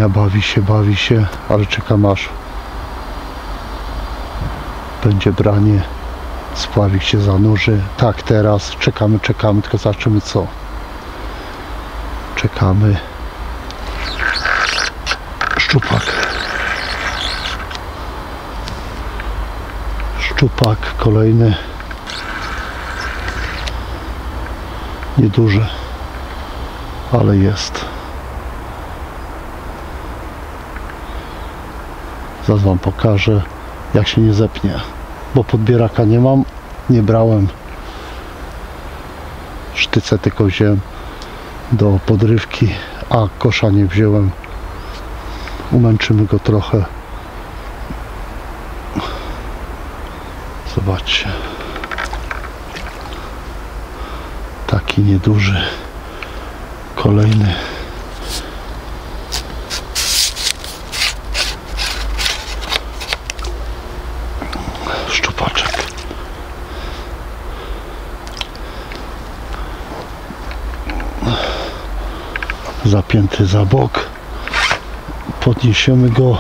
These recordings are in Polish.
brania, bawi się, ale czekam aż będzie branie, spławik się zanurzy. Tak, teraz czekamy, tylko zobaczymy co. Czekamy. Szczupak kolejny. Nieduży, ale jest. Zaraz wam pokażę, jak się nie zepnie, bo podbieraka nie mam, nie brałem. Sztycę tylko wziąłem do podrywki, a kosza nie wziąłem. Umęczymy go trochę. Zobaczcie. Taki nieduży. Kolejny. Szczupaczek. Zapięty za bok. Podniesiemy go.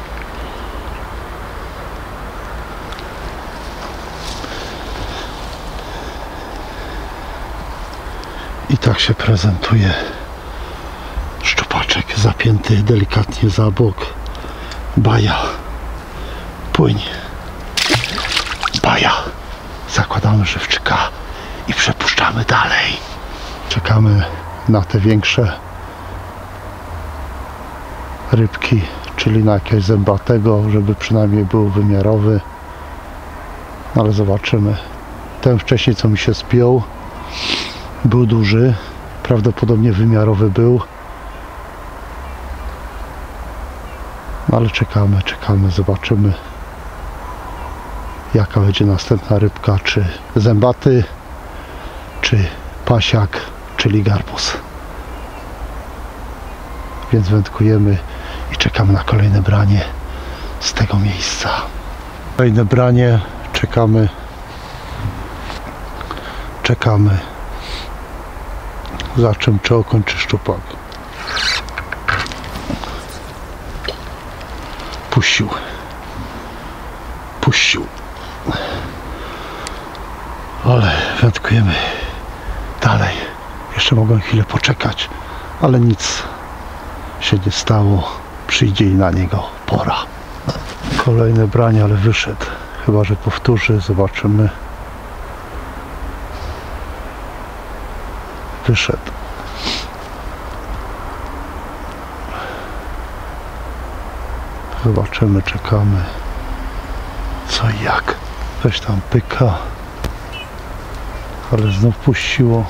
I tak się prezentuje szczupaczek zapięty delikatnie za bok. Baja. Płyń. Baja. Zakładamy żywczyka i przepuszczamy dalej. Czekamy na te większe rybki, czyli na jakiegoś zębatego, żeby przynajmniej był wymiarowy. Ale zobaczymy. Ten wcześniej, co mi się spiął, był duży, prawdopodobnie wymiarowy był. Ale czekamy, zobaczymy, jaka będzie następna rybka, czy zębaty, czy pasiak, czyli garbus. Więc wędkujemy i czekamy na kolejne branie z tego miejsca. Kolejne branie, czekamy. Za czym, czy okoń, czy szczupak. Puścił. Ale wędkujemy dalej. Jeszcze mogłem chwilę poczekać, ale nic się nie stało. Przyjdzie i na niego pora. Kolejne branie, ale wyszedł. Chyba że powtórzy, zobaczymy. Wyszedł. Zobaczymy, czekamy. Co i jak. Weź tam pyka. Ale znów puściło.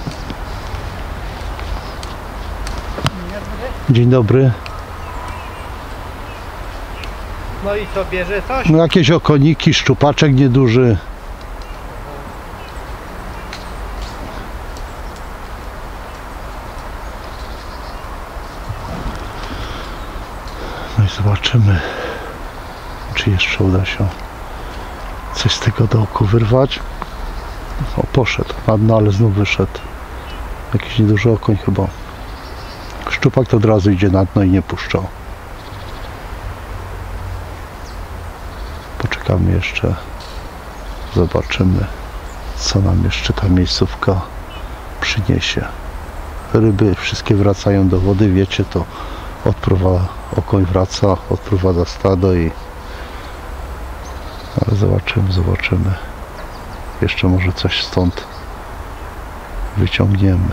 Dzień dobry. No i co, bierze coś? No jakieś okoniki, szczupaczek nieduży. No i zobaczymy, czy jeszcze uda się coś z tego dołku wyrwać. O, poszedł na dno, ale znów wyszedł. Jakiś nieduży okoń chyba. Szczupak to od razu idzie na dno i nie puszczał. Poczekamy jeszcze. Zobaczymy, co nam jeszcze ta miejscówka przyniesie. Ryby wszystkie wracają do wody, wiecie, to okoń wraca, odprowadza stado i... Ale zobaczymy. Jeszcze może coś stąd wyciągniemy.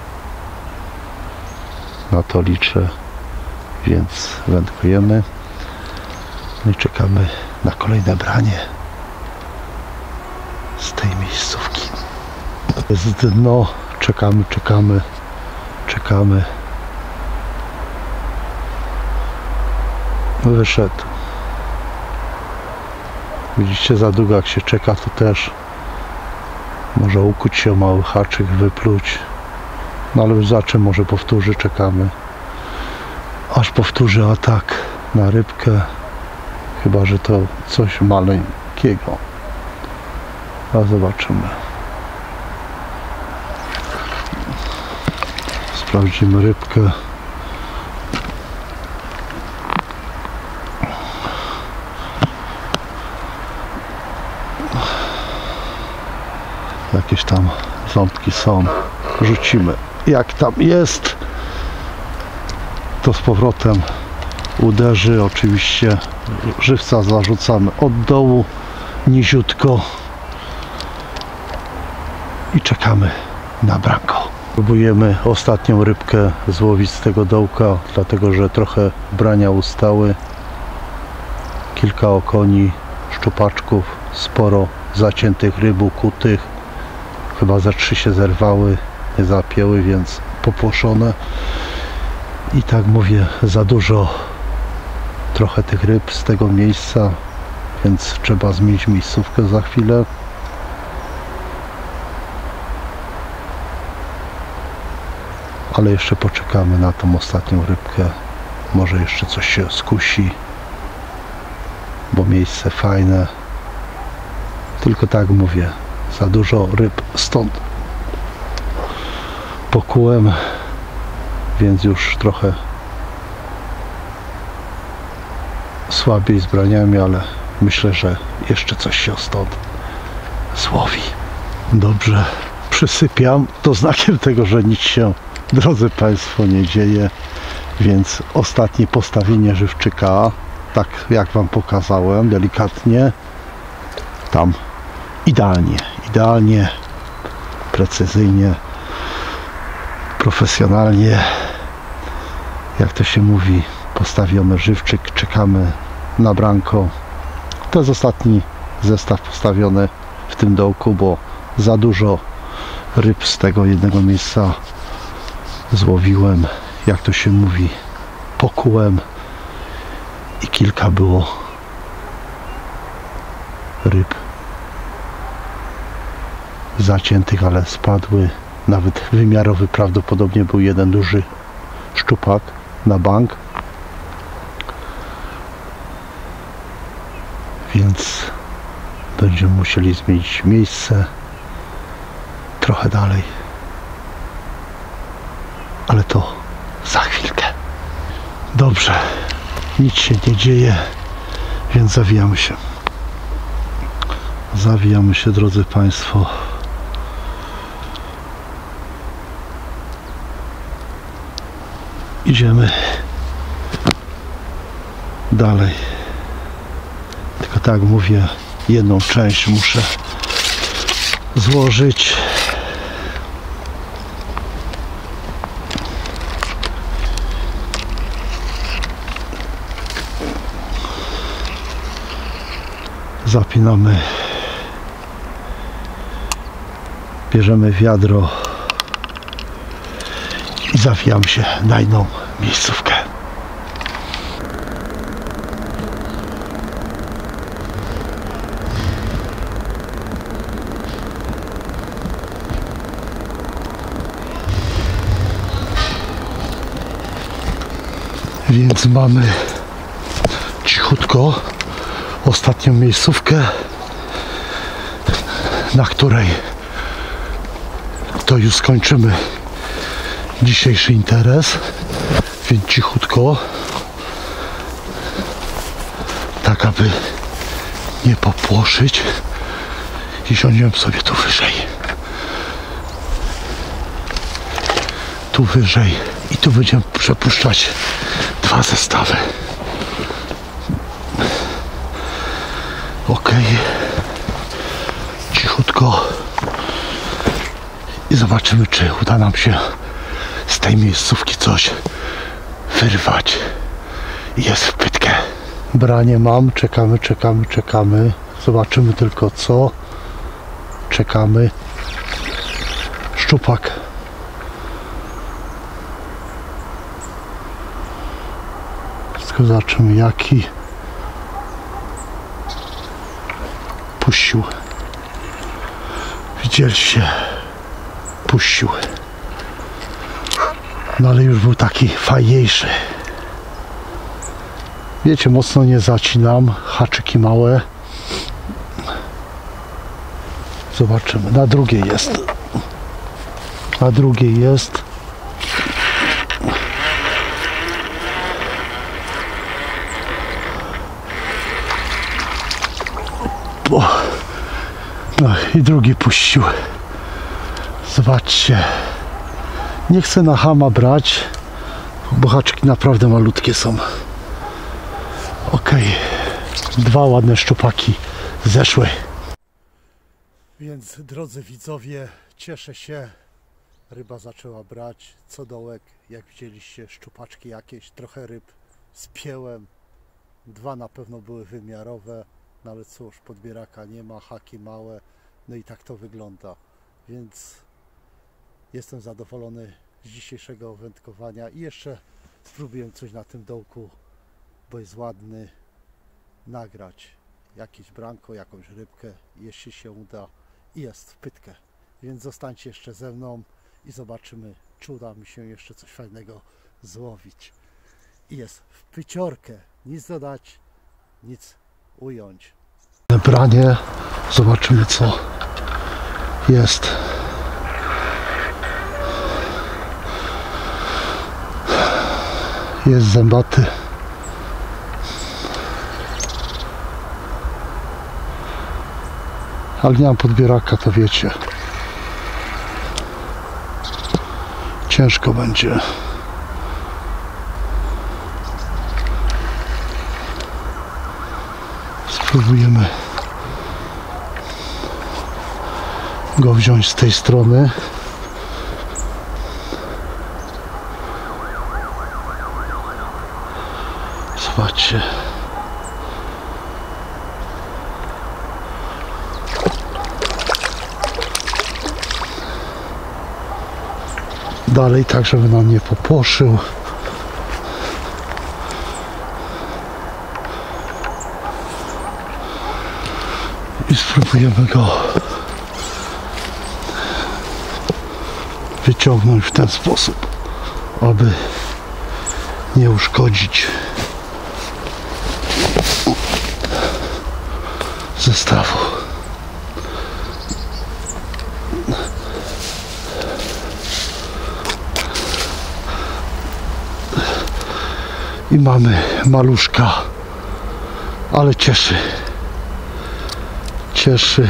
Na to liczę, więc wędkujemy. No i czekamy na kolejne branie z tej miejscówki. Jest dno, czekamy. Wyszedł. Widzicie, za długo jak się czeka, to też może ukuć się o mały haczyk, wypluć. No ale za czym może powtórzy, czekamy. Aż powtórzy atak na rybkę. Chyba że to coś maleńkiego. A zobaczymy. Sprawdzimy rybkę. jakieś tam ząbki są. Rzucimy. Jak tam jest, to z powrotem uderzy. Oczywiście żywca zarzucamy od dołu niziutko i czekamy na branko. Próbujemy ostatnią rybkę złowić z tego dołka, dlatego że trochę brania ustały. Kilka okoni, szczupaczków, sporo zaciętych ryb, ukutych. Chyba za 3 się zerwały, nie zapięły, więc popłoszone. I tak mówię, za dużo trochę tych ryb z tego miejsca, więc trzeba zmienić miejscówkę za chwilę. Ale jeszcze poczekamy na tą ostatnią rybkę. Może jeszcze coś się skusi, bo miejsce fajne. Tylko tak mówię, za dużo ryb stąd pokułem, więc już trochę słabiej z braniami, ale myślę, że jeszcze coś się stąd złowi. Dobrze, przysypiam. To znakiem tego, że nic się, drodzy Państwo, nie dzieje, więc ostatnie postawienie żywczyka, tak jak Wam pokazałem, delikatnie, tam idealnie, precyzyjnie, profesjonalnie, jak to się mówi, postawiony żywczyk, czekamy na branko. To jest ostatni zestaw postawiony w tym dołku, bo za dużo ryb z tego jednego miejsca złowiłem, jak to się mówi, pokułem i kilka było ryb zaciętych, ale spadły. Nawet wymiarowy prawdopodobnie był jeden duży szczupak na bank, więc będziemy musieli zmienić miejsce trochę dalej, ale to za chwilkę. Dobrze, nic się nie dzieje, więc zawijamy się, drodzy Państwo. Idziemy dalej. Tylko tak mówię, jedną część muszę złożyć. Zapinamy, bierzemy wiadro i zawijam się na inną miejscówkę. Więc mamy cichutko ostatnią miejscówkę, na której to już skończymy dzisiejszy interes, więc cichutko, tak aby nie popłoszyć, i siądziemy sobie tu wyżej i tu będziemy przepuszczać 2 zestawy. Ok, cichutko i zobaczymy, czy uda nam się z tej miejscówki coś wyrwać. Jest w pytkę. Branie mam, czekamy. Zobaczymy tylko co. Czekamy. Szczupak. Wszystko zobaczymy jaki. Puścił. Widzieliście? Puścił. No ale już był taki fajniejszy. Wiecie, mocno nie zacinam. Haczyki małe. Zobaczymy. Na drugiej jest. No i drugi puścił. Zobaczcie. Nie chcę na chama brać, bo haczyki naprawdę malutkie są. Ok. 2 ładne szczupaki zeszły. Więc drodzy widzowie, cieszę się. Ryba zaczęła brać co dołek. Jak widzieliście, szczupaczki jakieś, trochę ryb spięłem. 2 na pewno były wymiarowe, no ale cóż, podbieraka nie ma, haki małe, no i tak to wygląda. Więc jestem zadowolony z dzisiejszego wędkowania i jeszcze spróbuję coś na tym dołku, bo jest ładny, nagrać jakieś branko, jakąś rybkę, jeśli się uda, i jest w pytkę. Więc zostańcie jeszcze ze mną i zobaczymy, czy uda mi się jeszcze coś fajnego złowić. I jest w pyciorkę, nic dodać, nic ująć. Branie, zobaczymy co jest. Jest zębaty. Ale nie mam podbieraka, to wiecie. Ciężko będzie. Spróbujemy go wziąć z tej strony. Zobaczcie. Dalej, tak żeby nam nie popłoszył. I spróbujemy go wyciągnąć w ten sposób, aby nie uszkodzić zestawu. I mamy maluszka, ale cieszy. Cieszy.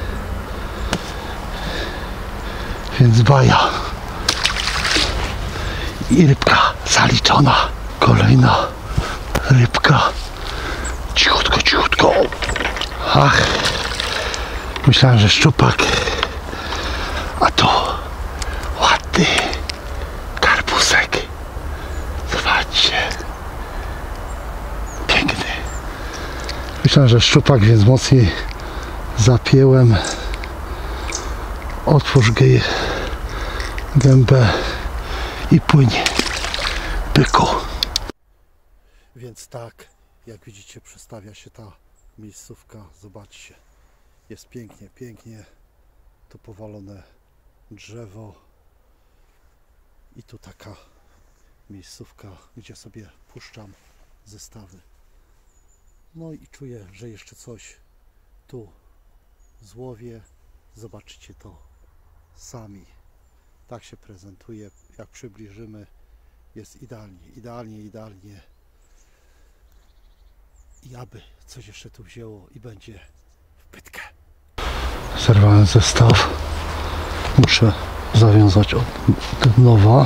Więc baja. I rybka zaliczona. Kolejna rybka. Cichutko, cichutko. Ach. Myślałem, że szczupak. A to ładny karbusek. Zobaczcie. Piękny. Myślałem, że szczupak, więc mocniej zapięłem. Otwórz gębę i płynie, byku. Więc tak, jak widzicie, przestawia się ta miejscówka. Zobaczcie, jest pięknie, pięknie. Tu powalone drzewo i tu taka miejscówka, gdzie sobie puszczam zestawy. No i czuję, że jeszcze coś tu złowię. Zobaczycie to sami. Tak się prezentuje. Jak przybliżymy, jest idealnie, idealnie, idealnie. I aby coś jeszcze tu wzięło i będzie w pytkę. Zerwałem zestaw. Muszę zawiązać od nowa.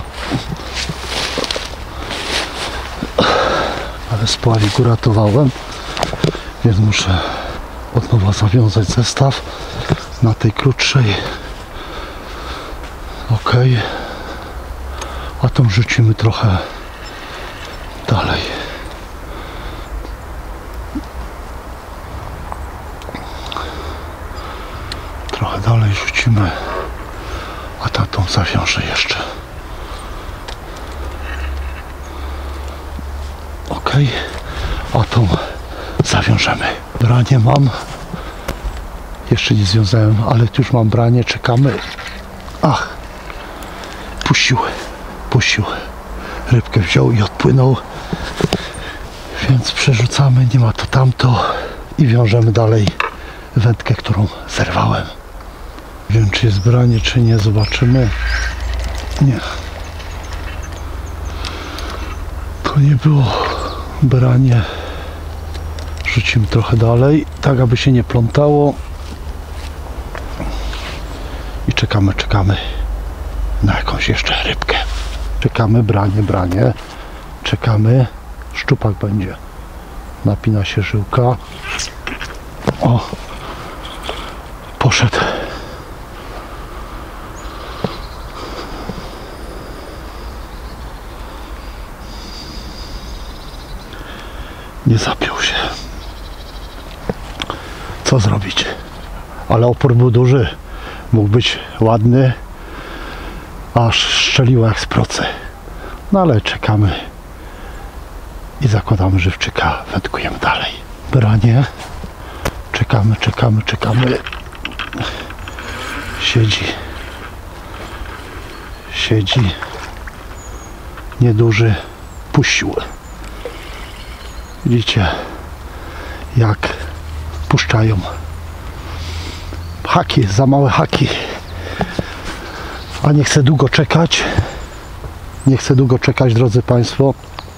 Ale spławik uratowałem, więc muszę od nowa zawiązać zestaw na tej krótszej. Ok, a tą rzucimy trochę dalej. Trochę dalej rzucimy, a tamtą zawiążę jeszcze. Ok, a tą zawiążemy. Branie mam. Jeszcze nie związałem, ale już mam branie, czekamy. Ach, puścił. Rybkę wziął i odpłynął. Więc przerzucamy, nie ma to tamto i wiążemy dalej wędkę, którą zerwałem. Nie wiem, czy jest branie, czy nie, zobaczymy. Nie. To nie było branie. Rzucimy trochę dalej, tak aby się nie plątało. I czekamy. na jakąś jeszcze rybkę. Czekamy, branie. Czekamy. Szczupak będzie. Napina się żyłka. O! Poszedł. Nie zapiął się. Co zrobić? Ale opór był duży. Mógł być ładny. Aż strzeliło jak z procy. No ale czekamy. I zakładamy żywczyka. Wędkujemy dalej. Branie. Czekamy. Siedzi. Nieduży. Puścił. Widzicie, jak puszczają. Haki, za małe haki. A nie chcę długo czekać. Drodzy Państwo.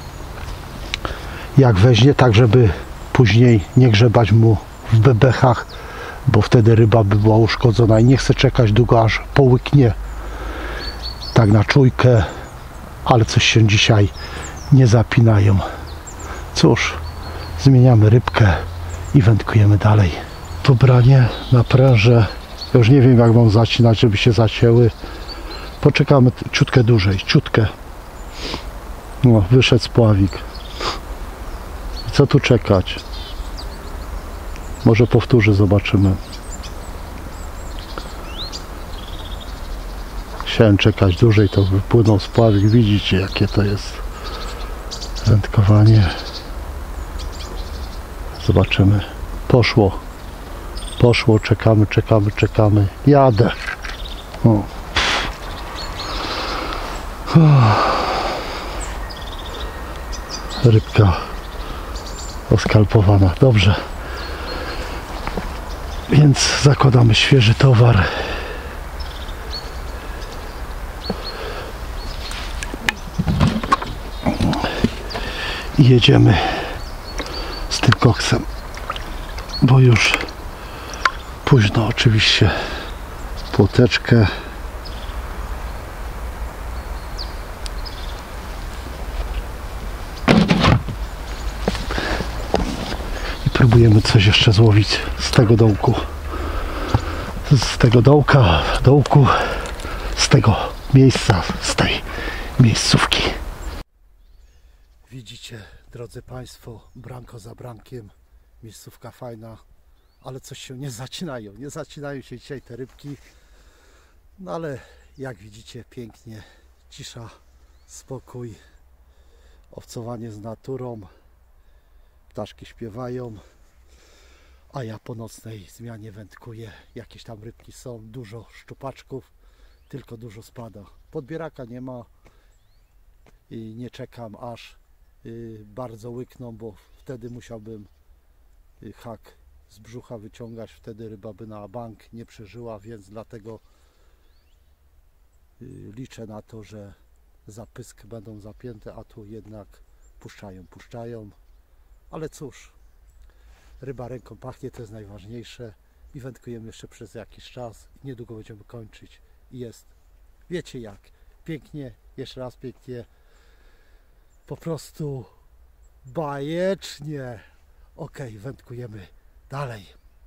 Jak weźmie, tak żeby później nie grzebać mu w bebechach, bo wtedy ryba by była uszkodzona i nie chcę czekać długo, aż połyknie. Tak na czujkę, ale coś się dzisiaj nie zapinają. Cóż, zmieniamy rybkę i wędkujemy dalej. To branie na pręże. Już nie wiem, jak mam zacinać, żeby się zacięły. Poczekamy ciutkę dłużej, ciutkę. No, wyszedł spławik. I co tu czekać? Może powtórzy, zobaczymy. Chciałem czekać dłużej, to wypłynął spławik. Widzicie, jakie to jest wędkowanie. Zobaczymy. Poszło, czekamy. Jadę. O. Rybka oskalpowana. Dobrze. Więc zakładamy świeży towar. I jedziemy z tym koksem. Bo już późno oczywiście. Płoteczkę. I próbujemy coś jeszcze złowić z tego dołku. Z tego dołku, z tego miejsca, z tej miejscówki. Widzicie, drodzy Państwo, branko za brankiem. Miejscówka fajna, ale coś się nie zacinają się dzisiaj te rybki. No ale jak widzicie, pięknie, cisza, spokój, obcowanie z naturą, ptaszki śpiewają, a ja po nocnej zmianie wędkuję. Jakieś tam rybki są, dużo szczupaczków, tylko dużo spada. Podbieraka nie ma i nie czekam, aż bardzo łykną, bo wtedy musiałbym hak z brzucha wyciągać, wtedy ryba by na bank nie przeżyła, więc dlatego liczę na to, że za pysk będą zapięte, a tu jednak puszczają, ale cóż, ryba ręką pachnie, to jest najważniejsze i wędkujemy jeszcze przez jakiś czas, niedługo będziemy kończyć i jest, wiecie jak, pięknie, jeszcze raz pięknie, po prostu bajecznie. Ok, wędkujemy dalej.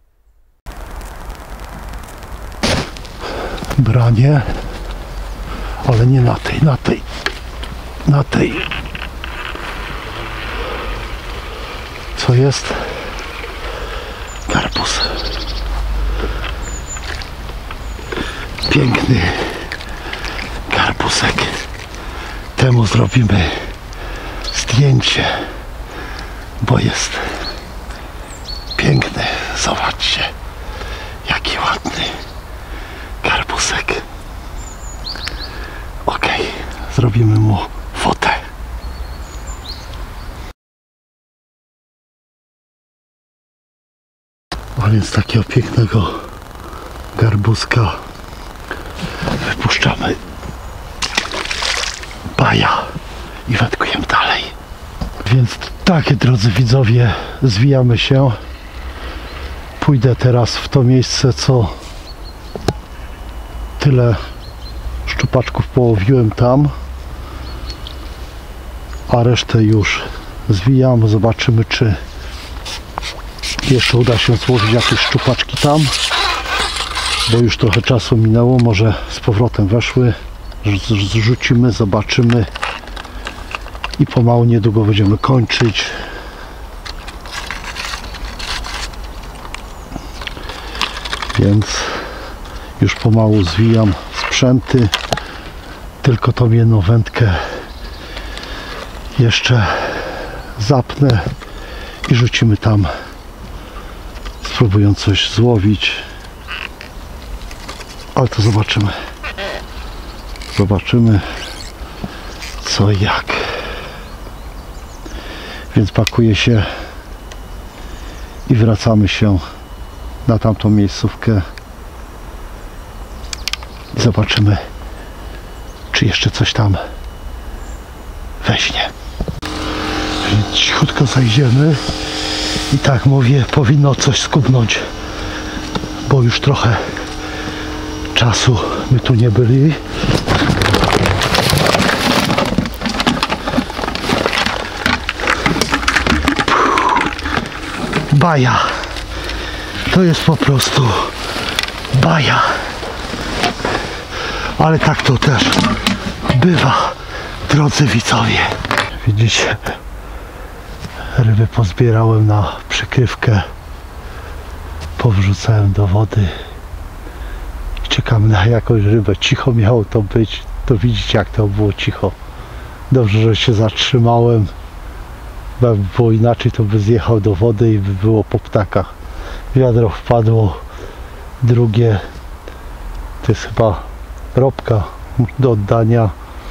Branie, ale nie na tej. Co jest? Karpus. Piękny karpusek. Temu zrobimy zdjęcie, bo jest piękny. Zobaczcie, jaki ładny karpusek. Ok, zrobimy mu fotę. A więc takiego pięknego garbuska wypuszczamy baja i wędkujemy dalej. Więc tak, drodzy widzowie, zwijamy się. Pójdę teraz w to miejsce, co tyle szczupaczków połowiłem tam, a resztę już zwijam. Zobaczymy, czy jeszcze uda się złowić jakieś szczupaczki tam, bo już trochę czasu minęło, może z powrotem weszły. Zrzucimy, zobaczymy i pomału niedługo będziemy kończyć. Więc już pomału zwijam sprzęty, tylko tą jedną wędkę jeszcze zapnę i rzucimy tam, spróbując coś złowić, ale to zobaczymy co i jak. Więc pakuję się i wracamy się na tamtą miejscówkę i zobaczymy, czy jeszcze coś tam weźmie. Więc cichutko zajdziemy i tak mówię, powinno coś skubnąć, bo już trochę czasu my tu nie byli. Baja. To jest po prostu baja. Ale tak to też bywa, drodzy widzowie. Widzicie, ryby pozbierałem na przykrywkę, powrzucałem do wody i czekamy na jakąś rybę. Cicho miało to być, to widzicie, jak to było cicho. Dobrze, że się zatrzymałem, bo jakby było inaczej, to by zjechał do wody i by było po ptakach. Wiadro wpadło, drugie to jest chyba robka do oddania,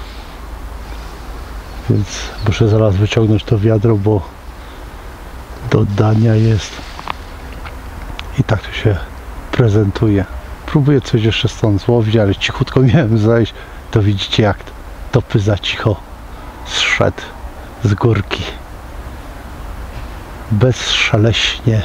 więc muszę zaraz wyciągnąć to wiadro, bo do oddania jest. I tak to się prezentuje. Próbuję coś jeszcze stąd złowić, ale cichutko miałem zejść, to widzicie, jak to pyza cicho zszedł z górki, bezszeleśnie,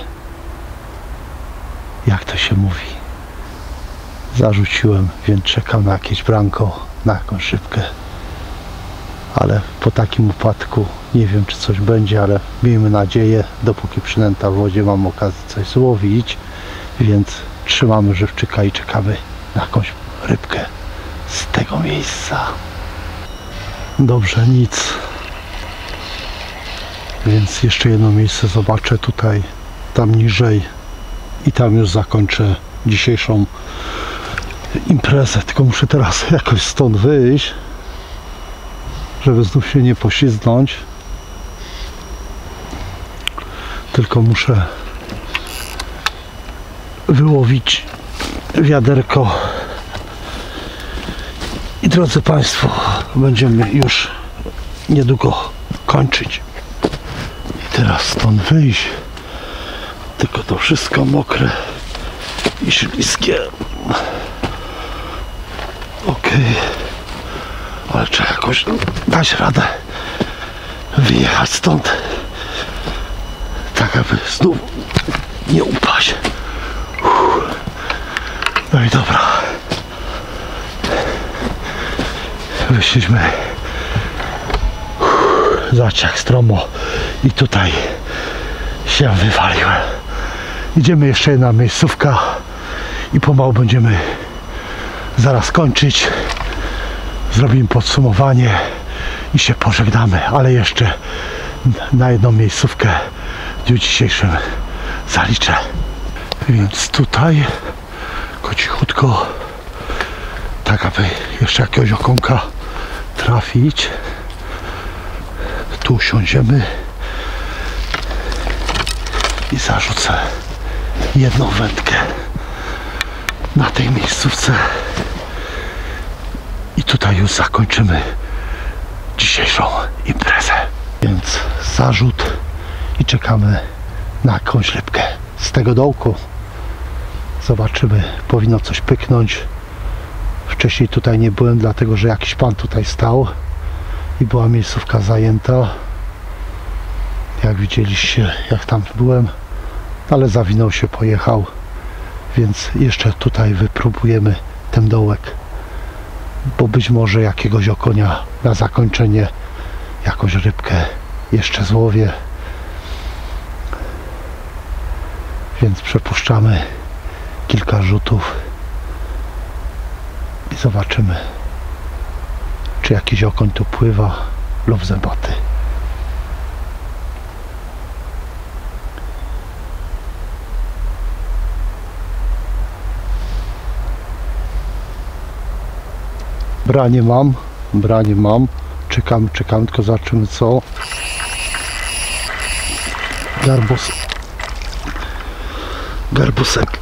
jak to się mówi. Zarzuciłem, więc czekam na jakieś branko, na jakąś szybkę, ale po takim upadku nie wiem, czy coś będzie, ale miejmy nadzieję, dopóki przynęta w wodzie mam okazję coś złowić, więc trzymamy żywczyka i czekamy na jakąś rybkę z tego miejsca. Dobrze, nic, więc jeszcze jedno miejsce zobaczę tutaj, tam niżej i tam już zakończę dzisiejszą imprezę. Tylko muszę teraz jakoś stąd wyjść, żeby znów się nie poślizgnąć. Tylko muszę wyłowić wiaderko i drodzy Państwo, będziemy już niedługo kończyć. I teraz stąd wyjść, tylko to wszystko mokre i śliskie. Okej, ale trzeba jakoś dać radę wyjechać stąd, tak aby znów nie upaść. No i dobra, wyszliśmy. Zobaczcie, jak stromo i tutaj się wywaliłem. Idziemy jeszcze jedna miejscówka i pomału będziemy zaraz kończyć. Zrobimy podsumowanie i się pożegnamy, ale jeszcze na jedną miejscówkę w dniu dzisiejszym zaliczę. Więc tutaj cichutko, tak aby jeszcze jakiegoś okonka trafić. Tu usiądziemy i zarzucę jedną wędkę na tej miejscówce i tutaj już zakończymy dzisiejszą imprezę. Więc zarzut i czekamy na jakąś rybkę z tego dołku. Zobaczymy, powinno coś pyknąć. Wcześniej tutaj nie byłem, dlatego że jakiś pan tutaj stał i była miejscówka zajęta. Jak widzieliście, jak tam byłem, ale zawinął się, pojechał, więc jeszcze tutaj wypróbujemy ten dołek bo być może jakiegoś okonia na zakończenie, jakąś rybkę jeszcze złowię. Więc przepuszczamy kilka rzutów i zobaczymy, czy jakiś okoń tu pływa lub zębaty. Branie mam. Czekamy, tylko zobaczymy co. Garbusek.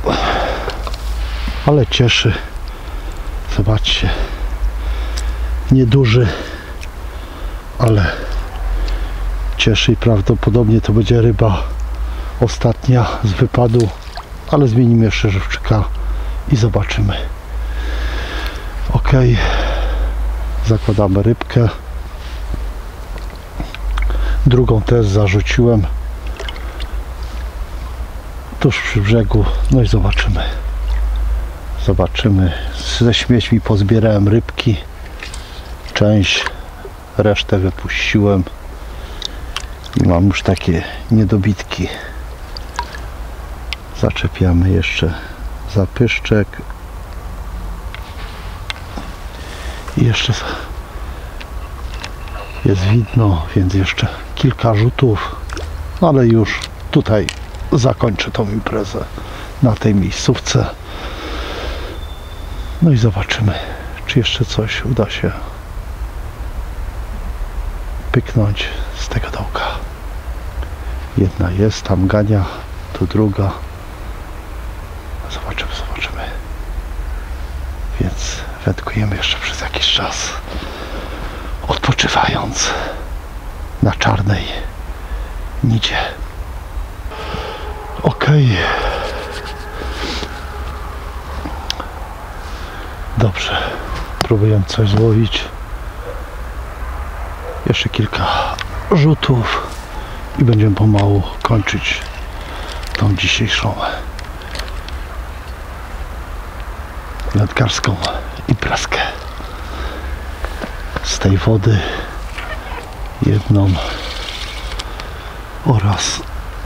Ale cieszy. Zobaczcie. Nieduży, ale cieszy i prawdopodobnie to będzie ryba ostatnia z wypadu, ale zmienimy jeszcze żywczyka i zobaczymy. Ok, zakładamy rybkę, drugą też zarzuciłem tuż przy brzegu, no i zobaczymy. Ze śmiećmi pozbierałem rybki, część, resztę wypuściłem i mam już takie niedobitki. Zaczepiamy jeszcze zapyszczek i jeszcze jest widno, więc jeszcze kilka rzutów, ale już tutaj zakończę tą imprezę na tej miejscówce. No i zobaczymy, czy jeszcze coś uda się pyknąć z tego dołka. Jedna jest, tam gania, tu druga. Zobaczymy. Więc wędkujemy jeszcze przez jakiś czas, odpoczywając na czarnej nicie. Ok. Dobrze. Próbuję coś złowić. Jeszcze kilka rzutów i będziemy pomału kończyć tą dzisiejszą wędkarską imprezkę. Z tej wody jedną oraz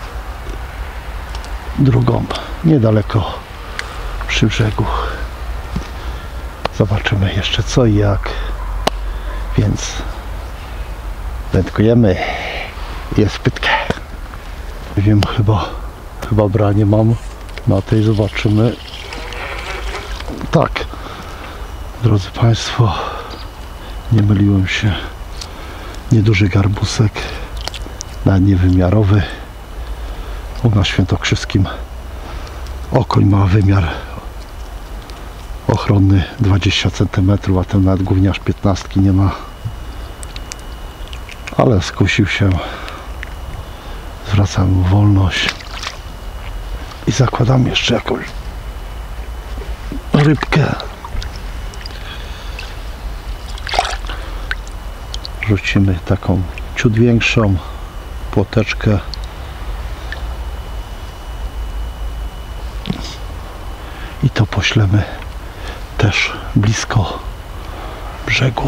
drugą niedaleko przy brzegu. Zobaczymy jeszcze co i jak, więc wędkujemy. Jest pytka. Nie wiem, chyba branie mam na tej, zobaczymy. Tak, drodzy Państwo, nie myliłem się. Nieduży garbusek, nawet niewymiarowy. U nas świętokrzyskim okoń ma wymiar ochronny 20 cm, a ten nawet gówniarz 15 nie ma. Ale skusił się. Zwracam mu wolność i zakładam jeszcze jakąś rybkę. Rzucimy taką ciut większą płoteczkę. I to poślemy też blisko brzegu.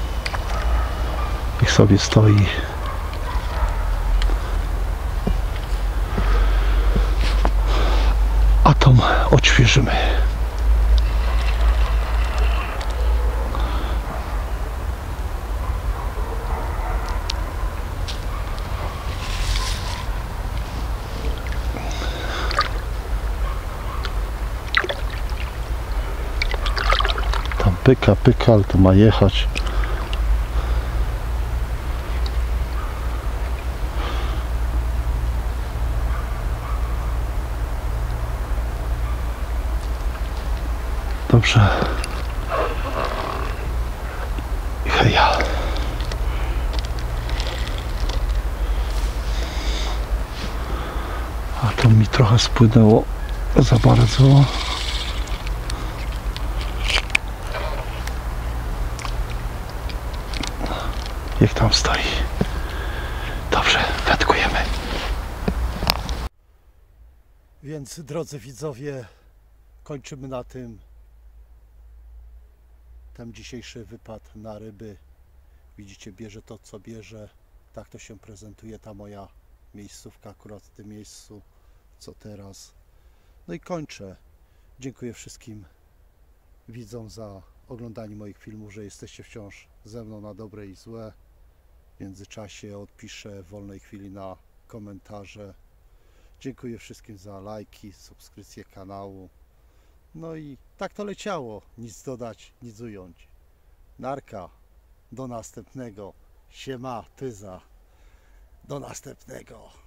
Niech sobie stoi. A tą odświeżymy. Tam pyka, ale to ma jechać. Dobrze. Heja. A to mi trochę spłynęło za bardzo. Jak tam stoi. Dobrze, wędkujemy. Więc drodzy widzowie, kończymy na tym. ten dzisiejszy wypad na ryby. Widzicie, bierze to co bierze. Tak to się prezentuje ta moja miejscówka akurat w tym miejscu co teraz. No i kończę. Dziękuję wszystkim widzom za oglądanie moich filmów, że jesteście wciąż ze mną na dobre i złe. W międzyczasie odpiszę w wolnej chwili na komentarze. Dziękuję wszystkim za lajki, subskrypcję kanału. No i tak to leciało. Nic dodać, nic ująć. Narka. Do następnego. Siema, pyza. Do następnego.